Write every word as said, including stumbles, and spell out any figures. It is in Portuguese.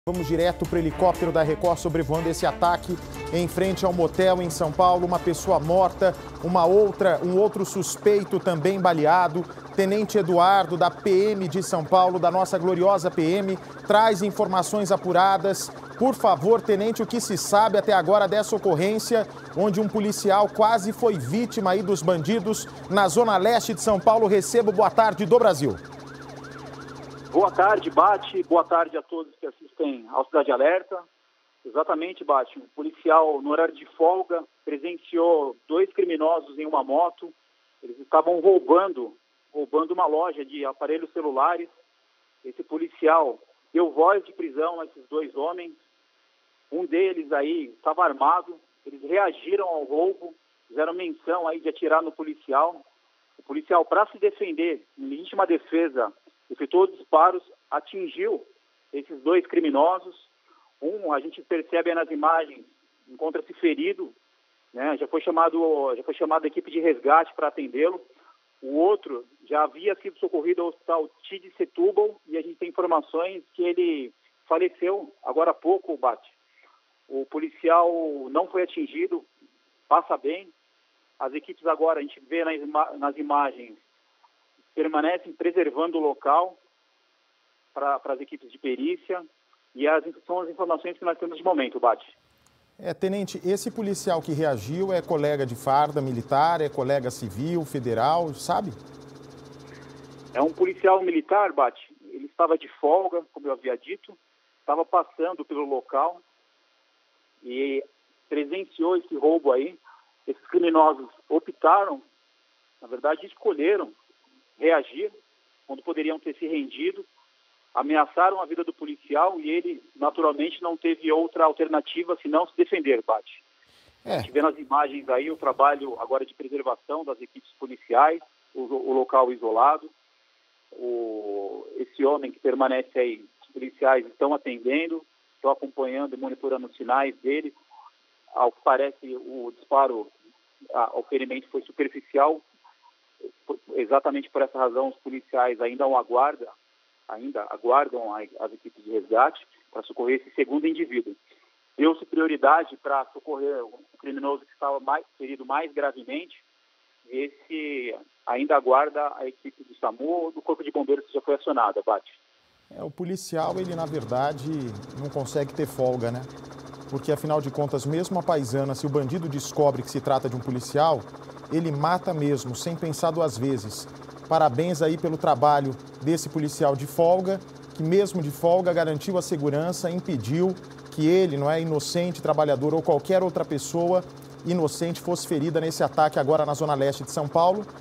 Vamos direto para o helicóptero da Record sobrevoando esse ataque em frente ao motel em São Paulo. Uma pessoa morta, uma outra, um outro suspeito também baleado. Tenente Eduardo, da P M de São Paulo, da nossa gloriosa P M, traz informações apuradas. Por favor, tenente, o que se sabe até agora dessa ocorrência, onde um policial quase foi vítima aí dos bandidos na zona leste de São Paulo. Recebo boa tarde do Brasil. Boa tarde, Bate. Boa tarde a todos que assistem ao Cidade Alerta. Exatamente, Bate. Um policial, no horário de folga, presenciou dois criminosos em uma moto. Eles estavam roubando, roubando uma loja de aparelhos celulares. Esse policial deu voz de prisão a esses dois homens. Um deles aí estava armado. Eles reagiram ao roubo, fizeram menção aí de atirar no policial. O policial, para se defender, em legítima defesa, efetuou disparos, atingiu esses dois criminosos. Um, a gente percebe nas imagens, encontra-se ferido, né? Já foi chamado, já foi chamada a equipe de resgate para atendê-lo. O outro já havia sido socorrido ao hospital T I D Setúbal e a gente tem informações que ele faleceu agora há pouco, Bate. O policial não foi atingido, passa bem. As equipes agora, a gente vê nas, ima nas imagens, permanecem preservando o local para as equipes de perícia e as, são as informações que nós temos de momento, Bate. É, tenente, esse policial que reagiu é colega de farda militar, é colega civil, federal, sabe? É um policial militar, Bate. Ele estava de folga, como eu havia dito, estava passando pelo local e presenciou esse roubo aí. Esses criminosos optaram, na verdade, escolheram reagir, quando poderiam ter se rendido, ameaçaram a vida do policial e ele, naturalmente, não teve outra alternativa senão se defender, Bate. É. A gente vê nas imagens aí o trabalho agora de preservação das equipes policiais, o, o local isolado, o, esse homem que permanece aí, os policiais estão atendendo, estão acompanhando e monitorando os sinais dele. Ao que parece, o disparo, a, o ferimento foi superficial. Exatamente por essa razão, os policiais ainda o aguardam, ainda aguardam as equipes de resgate para socorrer esse segundo indivíduo. Deu-se prioridade para socorrer o criminoso que estava mais, ferido mais gravemente. Esse ainda aguarda a equipe do SAMU ou do Corpo de Bombeiros que já foi acionada, Bate. É, o policial, ele na verdade não consegue ter folga, né? Porque afinal de contas, mesmo a paisana, se o bandido descobre que se trata de um policial, ele mata mesmo, sem pensar duas vezes. Parabéns aí pelo trabalho desse policial de folga, que mesmo de folga garantiu a segurança, impediu que ele, não é inocente, trabalhador ou qualquer outra pessoa inocente fosse ferida nesse ataque agora na zona leste de São Paulo.